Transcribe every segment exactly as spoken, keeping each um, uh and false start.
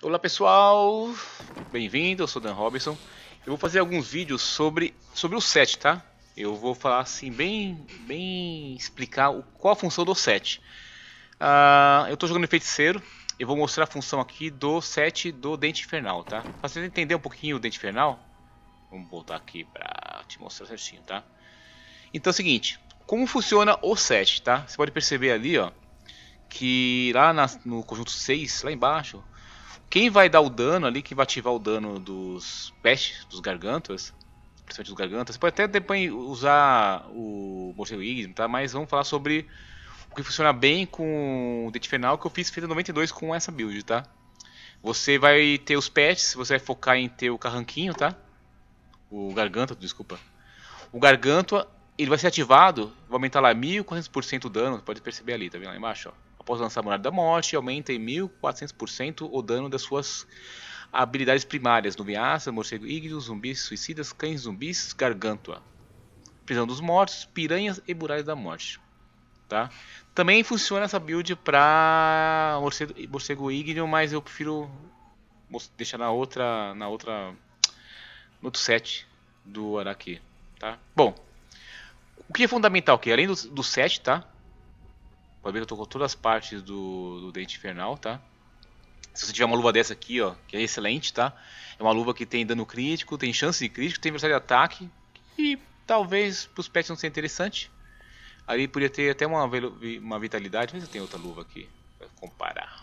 Olá pessoal, bem-vindo, eu sou Dan Robinson. Eu vou fazer alguns vídeos sobre, sobre o set, tá? Eu vou falar assim, bem, bem explicar o, qual a função do set. Uh, eu estou jogando em Feiticeiro, eu vou mostrar a função aqui do set do Dente Infernal, tá? Para você entender um pouquinho o Dente Infernal, vamos voltar aqui para te mostrar certinho, tá? Então é o seguinte, como funciona o set, tá? Você pode perceber ali, ó, que lá na, no conjunto seis, lá embaixo, quem vai dar o dano ali, quem vai ativar o dano dos pestes, dos gargantas, principalmente dos gargantas, você pode até depois usar o morcego ígneo, tá? Mas vamos falar sobre o que funciona bem com o Dente Infernal, que eu fiz feita noventa e dois com essa build, tá? Você vai ter os pets, você vai focar em ter o carranquinho, tá? O garganta, desculpa. O gargantua, ele vai ser ativado, vai aumentar lá mil e quatrocentos por cento o dano, pode perceber ali, tá vendo lá embaixo, ó. Após lançar a Monada da Morte, aumenta em mil e quatrocentos por cento o dano das suas habilidades primárias: Nuvem Ácida, Morcego Ígneo, Zumbis Suicidas, Cães Zumbis, Gargantua, Prisão dos Mortos, Piranhas e Muralhas da Morte, tá? Também funciona essa build para Morcego, Morcego Ígneo, mas eu prefiro deixar na outra, na outra, no outro set do Araki, tá? Bom, o que é fundamental aqui, além do, do set, tá? Pode ver que eu tô com todas as partes do, do Dente Infernal, tá? Se você tiver uma luva dessa aqui, ó, que é excelente, tá? É uma luva que tem dano crítico, tem chance de crítico, tem velocidade de ataque. E talvez pros pets não seja interessante. Ali podia ter até uma, uma vitalidade, mas eu tenho outra luva aqui pra comparar.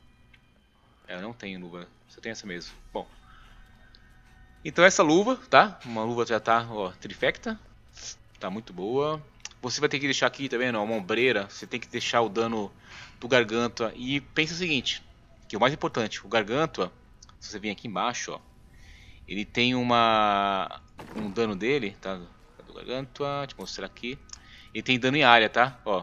É, eu não tenho luva, só tenho essa mesmo. Bom. Então essa luva, tá? Uma luva já tá, ó, trifecta. Tá muito boa. Você vai ter que deixar aqui, tá vendo? Uma ombreira. Você tem que deixar o dano do Gargantua. E pensa o seguinte, que é o mais importante. O Gargantua, se você vir aqui embaixo, ó, ele tem uma um dano dele, tá? Do Gargantua, deixa eu mostrar aqui. Ele tem dano em área, tá? Ó.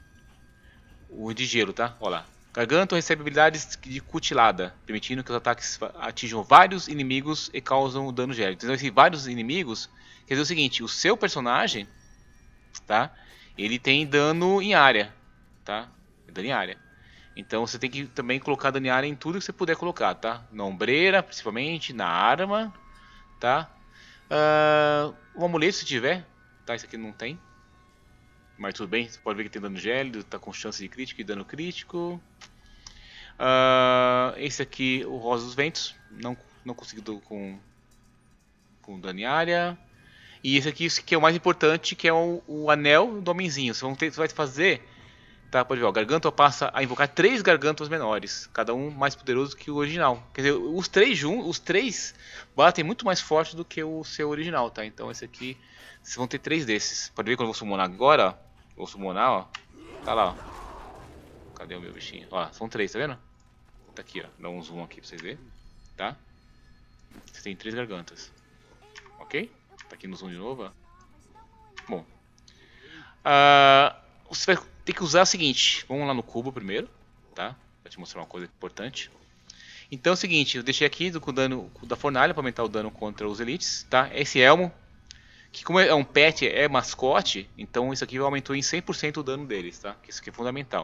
O de gelo, tá? Ó lá. Gargantua recebe habilidades de cutilada, permitindo que os ataques atinjam vários inimigos e causam dano gélido. Então, esses vários inimigos quer dizer o seguinte, o seu personagem, tá? Ele tem dano em área, tá? Dano em área. Então você tem que também colocar dano em área em tudo que você puder colocar, tá? Na ombreira, principalmente, na arma, tá? Uh, o amuleto se tiver, tá? Isso aqui não tem. Mas tudo bem, você pode ver que tem dano gélido, tá com chance de crítico e dano crítico. Uh, esse aqui, o Rosa dos Ventos, não, não consegui com, com dano em área. E esse aqui que é o mais importante, que é o, o anel do homenzinho. Você, ter, você vai fazer, tá? Pode ver, o Gargantua passa a invocar três Gargantuas menores, cada um mais poderoso que o original. Quer dizer, os três juntos, os três batem muito mais forte do que o seu original, tá? Então esse aqui, vocês vão ter três desses. Pode ver quando eu vou summonar agora, ó. Vou summonar, ó. Tá lá, ó. Cadê o meu bichinho? Ó, são três, tá vendo? Tá aqui, ó. Dá um zoom aqui pra vocês verem, tá? Você tem três Gargantas, ok? Tá aqui no zoom de novo, ó. Bom, uh, você vai ter que usar o seguinte. Vamos lá no cubo primeiro, tá? Pra te mostrar uma coisa importante. Então é o seguinte, eu deixei aqui com o dano da fornalha para aumentar o dano contra os elites, tá? Esse elmo, que como é um pet, é mascote, então isso aqui aumentou em cem por cento o dano deles, tá? Isso aqui é fundamental.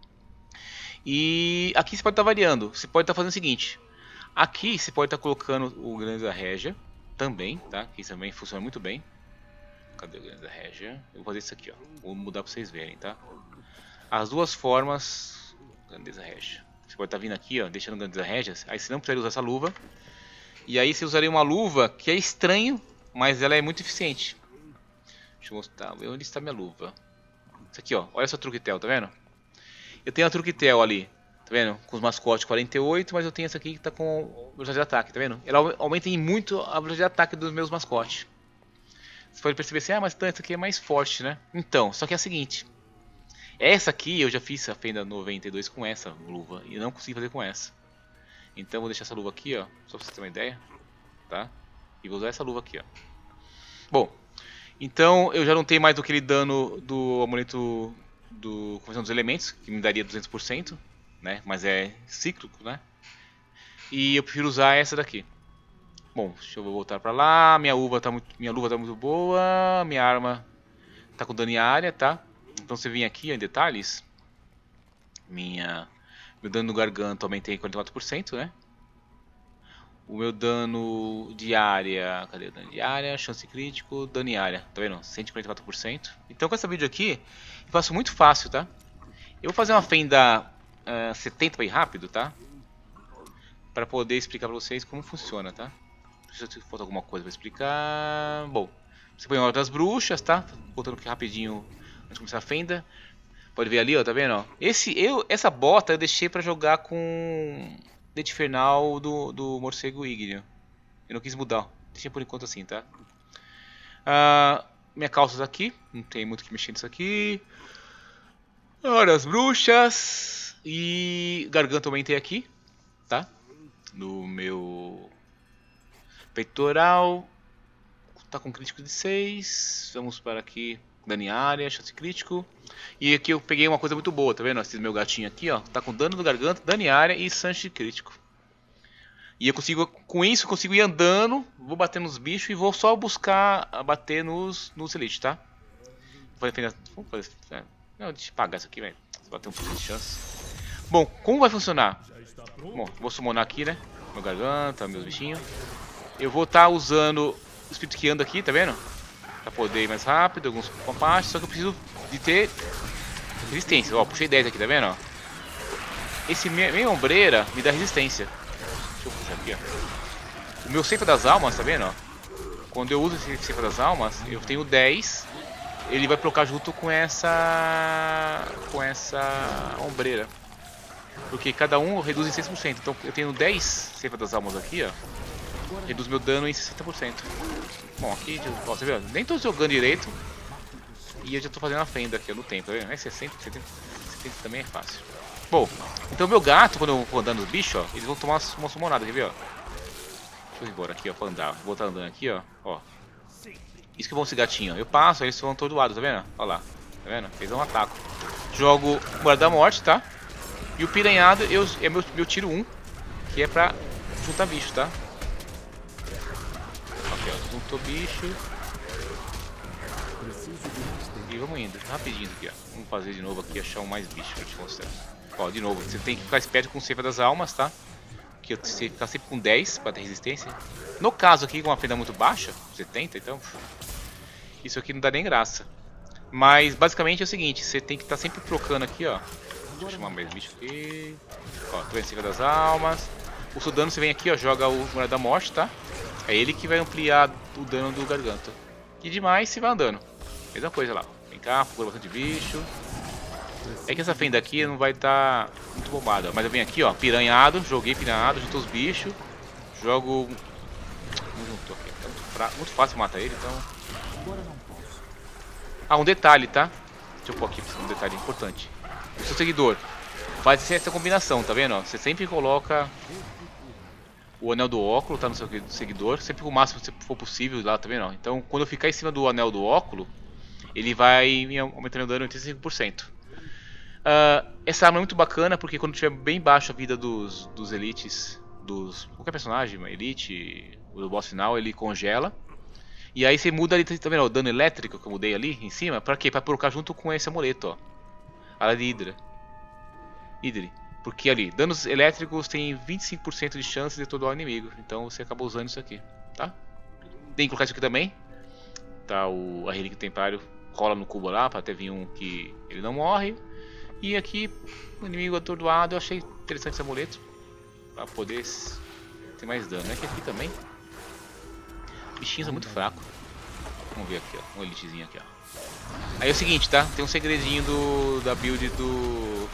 E aqui você pode estar variando, você pode estar fazendo o seguinte. Aqui você pode estar colocando o Grande da Régia também, tá? Que isso também funciona muito bem. Cadê o Grande da Régia? Eu vou fazer isso aqui, ó. Vou mudar para vocês verem, tá? As duas formas, Grandeza Régia. Você pode estar vindo aqui, ó, deixando Grandeza Régia. Aí você não precisaria usar essa luva. E aí você usaria uma luva que é estranho, mas ela é muito eficiente. Deixa eu mostrar. Onde está minha luva? Isso aqui, ó. Olha essa truquetel, tá vendo? Eu tenho a truquetel ali, tá vendo? Com os mascotes quarenta e oito, mas eu tenho essa aqui que tá com velocidade de ataque, tá vendo? Ela aumenta em muito a velocidade de ataque dos meus mascotes. Você pode perceber assim, ah, mas essa aqui é mais forte, né? Então, só que é o seguinte. Essa aqui eu já fiz a fenda noventa e dois com essa luva e não consegui fazer com essa. Então vou deixar essa luva aqui, ó, só pra você ter uma ideia, tá? E vou usar essa luva aqui, ó. Bom, então eu já não tenho mais aquele dano do amuleto do Convenção dos Elementos, que me daria duzentos por cento, né? Mas é cíclico, né? E eu prefiro usar essa daqui. Bom, deixa eu voltar pra lá. Minha uva tá muito, minha luva tá muito boa. Minha arma tá com dano em área, tá? Então você vem aqui ó, em detalhes. Minha, meu dano no garganta aumentei em quarenta e quatro por cento, né? O meu dano de área, cadê o dano de área? Chance crítico, dano em área, tá vendo? cento e quarenta e quatro por cento. Então com essa build aqui, eu faço muito fácil, tá? Eu vou fazer uma fenda uh, setenta para ir rápido, tá? Para poder explicar para vocês como funciona, tá? Se falta alguma coisa para explicar... Bom, você põe a Horda das Bruxas, tá? Voltando aqui rapidinho antes de começar a fenda. Pode ver ali, ó, tá vendo? Ó? Esse, eu, essa bota eu deixei para jogar com... Dente Infernal do, do Morcego Ígneo. Eu não quis mudar, ó. Deixei por enquanto assim, tá? Ah, minha calças aqui, não tem muito que mexer nisso aqui. Olha as bruxas. E garganta eu aumentei aqui, tá? No meu peitoral. Tá com crítico de seis. Vamos para aqui, dano em área, chance crítico. E aqui eu peguei uma coisa muito boa, tá vendo? Esse meu gatinho aqui, ó, tá com dano no garganta, dano em área e chance crítico. E eu consigo, com isso, eu consigo ir andando, vou bater nos bichos e vou só buscar bater nos, nos elite, tá? Vou fazer, vamos fazer, não, deixa eu pagar isso aqui, velho. Bater um pouquinho de chance. Bom, como vai funcionar? Bom, vou summonar aqui, né? Meu garganta, meus bichinhos. Eu vou estar tá usando o espírito que anda aqui, tá vendo? Pra poder ir mais rápido, alguns compassos, só que eu preciso de ter resistência. Ó, puxei dez aqui, tá vendo? Ó? Esse meia ombreira me dá resistência. Deixa eu puxar aqui, ó. O meu ceifa das almas, tá vendo? Ó? Quando eu uso esse ceifa das almas, eu tenho dez. Ele vai trocar junto com essa com essa ombreira. Porque cada um reduz em seis por cento. Então eu tenho dez ceifa das almas aqui, ó. Reduz meu dano em sessenta por cento. Bom, aqui, ó, você viu? Nem tô jogando direito. E eu já tô fazendo a fenda aqui ó, no tempo, tá vendo? É sessenta, setenta, setenta também é fácil. Bom, então meu gato, quando eu vou andando nos bichos, ó, eles vão tomar uma summonada, quer ver, ó? Deixa eu ir embora aqui, ó, pra andar. Vou estar andando aqui, ó. Ó. Isso que é bom esse gatinho, ó. Eu passo, aí eles vão atordoados, tá vendo? Olha lá. Tá vendo? Eles dão um ataque. Jogo Guarda da Morte, tá? E o piranhado eu, é meu, meu tiro um, que é pra juntar bicho, tá? Ok, ó. Juntou bicho. E vamos indo, rapidinho aqui, ó. Vamos fazer de novo aqui, achar um mais bicho pra te mostrar. Ó, de novo, você tem que ficar esperto com o Ceifa das Almas, tá? Que você ficar sempre com dez pra ter resistência. No caso aqui, com uma fenda muito baixa, setenta, então... Isso aqui não dá nem graça. Mas, basicamente, é o seguinte, você tem que estar tá sempre trocando aqui, ó. Deixa eu chamar mais bicho aqui. Ó, tô em Ceifa das Almas. O seu dano, você vem aqui, ó, joga o Moeda da Morte, tá? É ele que vai ampliar o dano do garganta. E demais, você vai andando. Mesma coisa lá. Vem cá, procura bastante bicho. É que essa fenda aqui não vai estar tá muito bombada. Mas eu venho aqui, ó, piranhado. Joguei piranhado, juntou os bichos. Jogo... Não juntou aqui. Tá muito, fra... muito fácil matar ele, então... Ah, um detalhe, tá? Deixa eu pôr aqui um detalhe importante. O seu seguidor faz essa combinação, tá vendo? Ó? Você sempre coloca o anel do óculo, tá, no seu seguidor. Sempre o máximo que for possível lá, tá vendo? Ó? Então, quando eu ficar em cima do anel do óculo, ele vai me aumentando o dano em oitenta e cinco por cento. Uh, essa arma é muito bacana porque quando tiver bem baixa a vida dos, dos elites, dos qualquer personagem, uma elite, o boss final, ele congela. E aí você muda ali, tá vendo? O dano elétrico que eu mudei ali em cima, pra quê? Pra colocar junto com esse amuleto, ó. A de Hydra. Hydra. Porque ali, danos elétricos tem vinte e cinco por cento de chance de atordoar o inimigo. Então você acaba usando isso aqui, tá? Tem que colocar isso aqui também. Tá, o, a relíquia templário cola no cubo lá, pra ter vir um que ele não morre. E aqui, o inimigo atordoado, eu achei interessante esse amuleto. Pra poder ter mais dano. É que aqui também... Bichinhos é muito fraco. Vamos ver aqui, ó. Um elitezinho aqui, ó. Aí é o seguinte, tá? Tem um segredinho do da build do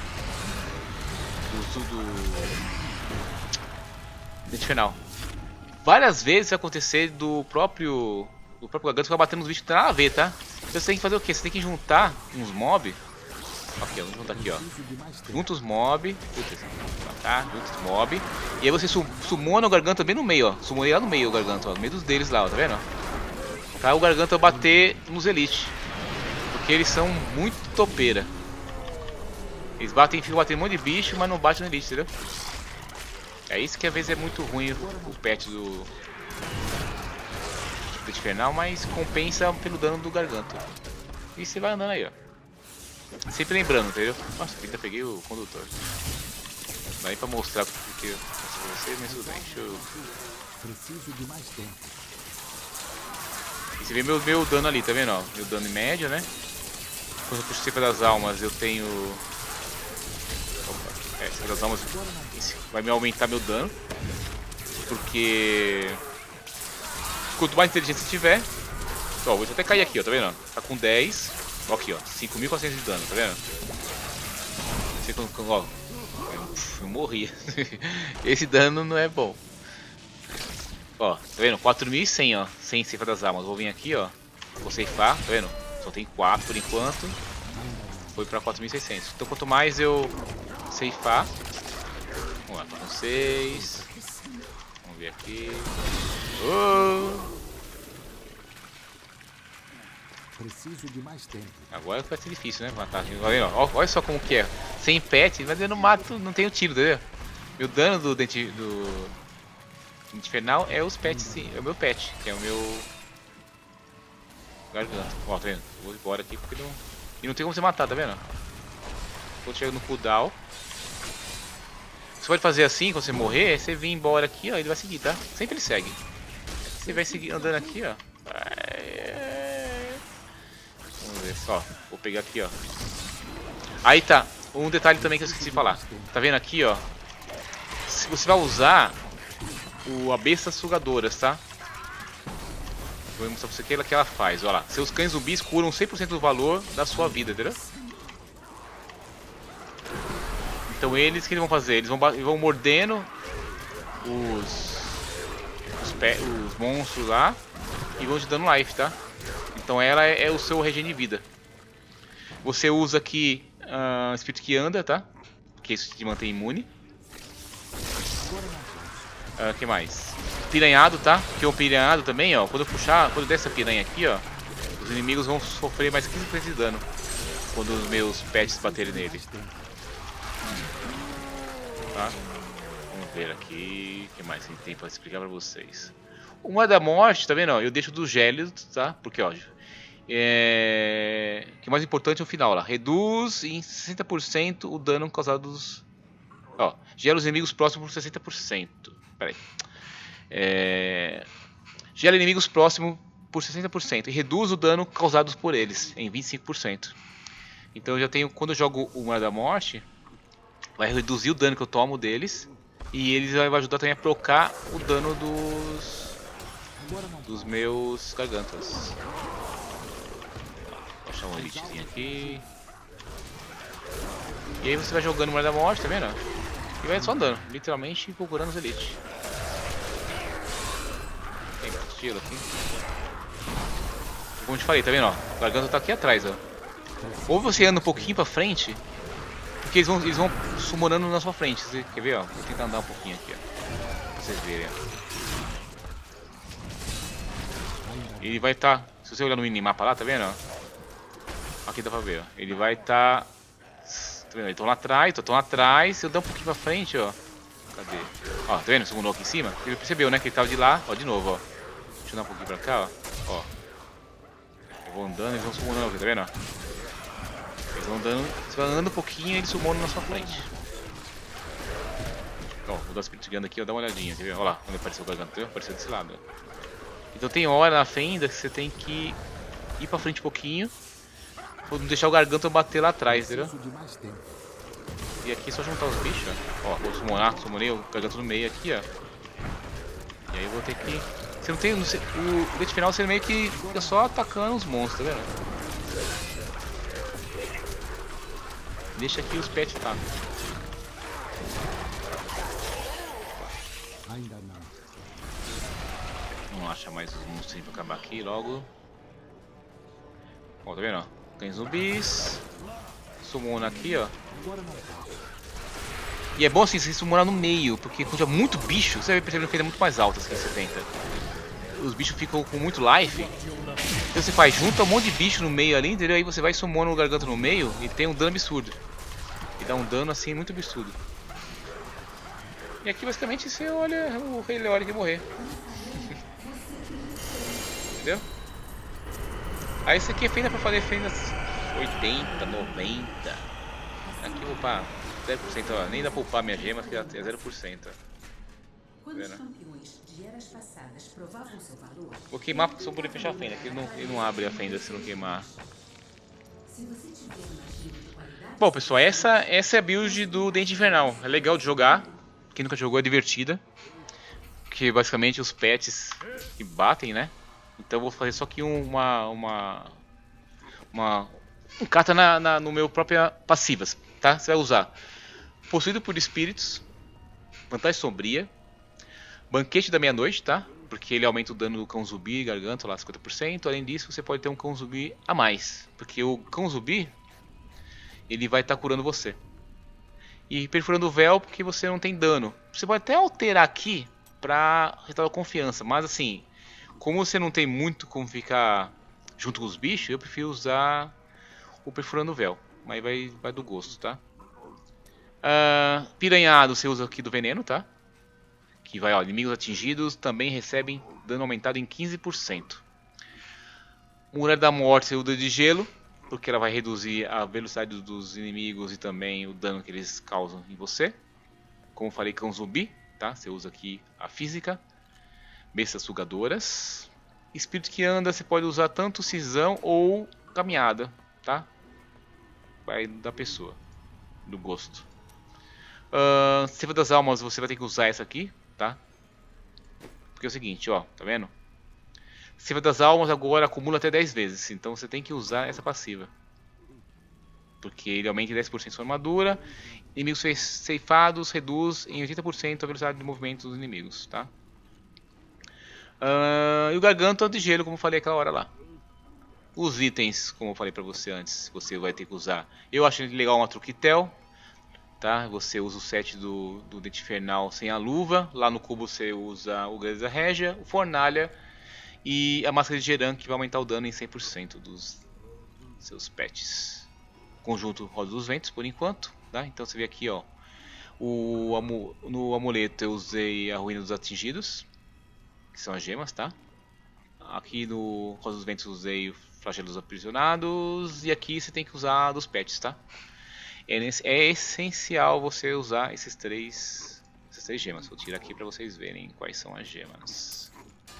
do do Dente Infernal. Várias vezes vai acontecer do próprio do próprio garganta ficar batendo nos bichos que tem nada a ver, tá? Então você tem que fazer o que? Você tem que juntar uns mob. Aqui, ó, vamos juntar aqui, ó. Junta os mob. Tá? Junta os mob. E aí você su sumona o garganta bem no meio, ó. Sumonei lá no meio o garganta, ó. No meio dos deles lá, ó. Tá vendo? Pra o garganta bater nos elite. Porque eles são muito topeira. Eles batem, ficam batendo um monte de bicho, mas não batem no elite, entendeu? É isso que às vezes é muito ruim o pet do do infernal, mas compensa pelo dano do garganta. E você vai andando aí, ó. Sempre lembrando, entendeu? Nossa, ainda peguei o condutor. Não dá nem pra mostrar porque eu mostro pra vocês, mas tudo bem. Deixa eu... Preciso de mais tempo. E você vê meu, meu dano ali, tá vendo? Ó? Meu dano em média, né? Quando eu puxo Ceifra das Almas, eu tenho... Opa. É, Ceifra das Almas vai me aumentar meu dano. Porque... quanto mais inteligente você tiver... Ó, vou até cair aqui, ó, tá vendo? Tá com dez. Ó, aqui, ó, cinco mil e quatrocentos de dano, tá vendo? Você, ó, eu, eu morri. Esse dano não é bom. Ó, tá vendo? quatro mil e cem, ó, sem Ceifra das Almas. Vou vir aqui, ó, vou ceifar, tá vendo? Só tem quatro por enquanto. Foi pra quatro mil e seiscentos. Então quanto mais eu ceifar... Vamos lá, com seis. Vamos ver aqui. Oh! Preciso de mais tempo. Agora vai ser difícil, né? Matar. Olha, olha só como que é. Sem pet, mas eu não mato, não tenho tiro, entendeu? Meu dano do dente do Dente Infernal é os pets, sim. É o meu pet, que é o meu garganta. Ó, tá vendo? Vou embora aqui porque não. E não tem como você matar, tá vendo? Quando chega no cooldown. Você pode fazer assim, quando você morrer, você vir embora aqui, ó, ele vai seguir, tá? Sempre ele segue. Você vai seguir andando aqui, ó. Vamos ver só. Vou pegar aqui, ó. Aí tá. Um detalhe também que eu esqueci de falar. Tá vendo aqui, ó? Se você vai usar o, a besta sugadoras, tá? Vou mostrar pra você o que ela, que ela faz. Olha lá. Seus cães zumbis curam cem por cento do valor da sua vida, entendeu? Então eles, o que eles vão fazer? Eles vão, eles vão mordendo os, os, pé, os monstros lá e vão te dando life, tá? Então ela é, é o seu regen de vida. Você usa aqui uh, espírito que anda, tá? Que isso te mantém imune. O uh, que mais? Piranhado, tá? Que é um piranhado também, ó. Quando eu puxar, quando eu der essa piranha aqui, ó, os inimigos vão sofrer mais quinze por cento de dano quando os meus pets baterem nele. Tá? Vamos ver aqui. O que mais tem pra explicar pra vocês? Uma da morte, tá vendo? Ó, eu deixo do gélido, tá? Porque, ó, é... o que é mais importante é o final lá. Reduz em sessenta por cento o dano causado dos... Ó, gera os inimigos próximos por sessenta por cento. Pera aí. É... Gera inimigos próximos por sessenta por cento e reduz o dano causado por eles em vinte e cinco por cento. Então eu já tenho, quando eu jogo uma da morte, vai reduzir o dano que eu tomo deles e eles vai ajudar também a procar o dano dos dos meus gargantas. Vou achar um elitezinho aqui. E aí você vai jogando uma da morte, tá vendo? E vai só andando, literalmente procurando os elites. Tem estilo aqui. Como eu te falei, tá vendo? Ó, o garganta tá aqui atrás, ó. Ou você anda um pouquinho pra frente, porque eles vão, eles vão summonando na sua frente. Você quer ver, ó? Vou tentar andar um pouquinho aqui, ó. Pra vocês verem, ó. Ele vai estar, tá, se você olhar no minimapa lá, tá vendo? Ó? Aqui dá pra ver, ó. Ele vai estar, tá, tá vendo? Eles estão lá atrás, estão lá atrás. Se eu der um pouquinho pra frente, ó. Cadê? Ó, tá vendo? Summonou aqui em cima. Ele percebeu, né? Que ele tava de lá. Ó, de novo, ó. Deixa eu dar um pouquinho pra cá, ó. Ó. Eu vou andando, eles vão summonando aqui, tá vendo? Eles vão andando, você vai andando um pouquinho e eles summonam na sua frente. Ó, vou dar o espírito guiando aqui, ó. Dá uma olhadinha, tá vendo? Ó lá, onde apareceu o garganta, apareceu desse lado, ó. Então tem hora na fenda que você tem que ir pra frente um pouquinho pra não deixar o garganta bater lá atrás, entendeu? E aqui é só juntar os bichos, ó. Ó, vou summonar, summonei o garganta no meio aqui, ó. E aí eu vou ter que... Você não tem... Não sei, o dente final você meio que fica só atacando os monstros, tá vendo? Deixa aqui os pets, tá? Ainda não. Vamos achar mais os monstros pra acabar aqui logo. Ó, tá vendo? Ó? Tem zumbis. Summona aqui, ó. E é bom assim, você summonar no meio, porque quando tiver muito bicho, você vai perceber que ele é muito mais alto, assim, setenta. Os bichos ficam com muito life. Então você faz, junta um monte de bicho no meio ali, entendeu? Aí você vai summona o garganta no meio e tem um dano absurdo. E dá um dano assim muito absurdo. E aqui basicamente você olha o Rei Leório que morrer. Entendeu? Aí isso aqui é feita pra fazer fendas oitenta, noventa. Aqui eu vou pra dez por cento, ó, nem dá pra poupar minha gema, que é zero por cento. Quando os campeões de eras passadas provavam seu valor, Vou queimar só por fechar a fenda, que ele não, ele não abre a fenda se não queimar. se você tiver uma gema de qualidade, Bom, pessoal, essa, essa é a build do Dente Infernal. É legal de jogar. Quem nunca jogou é divertida. Que basicamente os pets que batem, né? Então eu vou fazer só aqui uma... uma, uma um kata na, na, no meu próprio passivas, tá? Você vai usar Possuído por Espíritos, Vantagem Sombria, Banquete da Meia-Noite, tá? Porque ele aumenta o dano do cão zumbi e garganta lá cinquenta por cento. Além disso, você pode ter um cão zumbi a mais. Porque o cão zumbi, ele vai estar tá curando você. E perfurando o véu porque você não tem dano. Você pode até alterar aqui pra restaurar confiança. Mas assim, como você não tem muito como ficar junto com os bichos, eu prefiro usar o perfurando o véu. Mas vai, vai do gosto, tá? Uh, piranhado você usa aqui do veneno, tá? Que vai, ó, inimigos atingidos também recebem dano aumentado em quinze por cento. Muralha da Morte você usa de gelo, porque ela vai reduzir a velocidade dos inimigos e também o dano que eles causam em você. Como falei, cão zumbi, tá? Você usa aqui a física. Bestas sugadoras. Espírito que anda você pode usar tanto cisão ou caminhada, tá? Vai da pessoa, do gosto. Uh, Seiva das Almas você vai ter que usar essa aqui, tá? Porque é o seguinte, ó, tá vendo? Seiva das Almas agora acumula até dez vezes, então você tem que usar essa passiva. Porque ele aumenta em dez por cento sua armadura. Inimigos ceifados reduz em oitenta por cento a velocidade de movimento dos inimigos, tá? Uh, e o Garganta de gelo, como eu falei aquela hora lá. Os itens, como eu falei pra você antes, você vai ter que usar. Eu achei legal uma Truquitel. Tá? Você usa o set do, do Dente Infernal sem a luva. Lá no cubo você usa o Grandeza Régia, o Fornalha e a Máscara de Geran, que vai aumentar o dano em cem por cento dos seus pets. Conjunto Roda dos Ventos por enquanto, tá? Então você vê aqui, ó, o, amu, no amuleto eu usei a Ruína dos Atingidos, que são as gemas, tá? Aqui no Roda dos Ventos eu usei o Flagelo dos Aprisionados e aqui você tem que usar dos pets, tá? É essencial você usar esses três, essas três gemas. Vou tirar aqui para vocês verem quais são as gemas.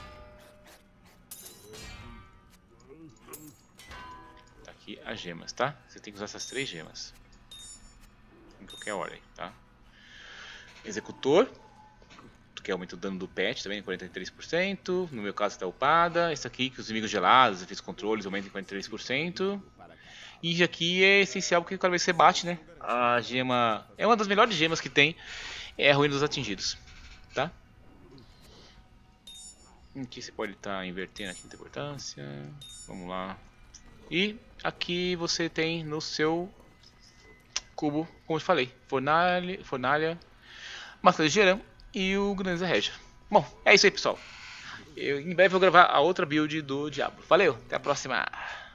Tá aqui as gemas, tá? Você tem que usar essas três gemas em qualquer ordem, tá? Executor, que aumenta o dano do pet também em quarenta e três por cento. No meu caso está upada. Esse aqui que os inimigos gelados, efeitos controles aumentam em quarenta e três por cento. E aqui é essencial porque cada vez que você bate, né? A gema é uma das melhores gemas que tem, é a Ruína dos Atingidos, tá? Aqui você pode estar tá invertendo aqui a importância. Vamos lá. E aqui você tem no seu cubo, como eu falei, fornalha, fornalha Máscara de Geran e o Grandeza Régia. Bom, é isso aí, pessoal. Eu, em breve eu vou gravar a outra build do Diablo. Valeu, até a próxima.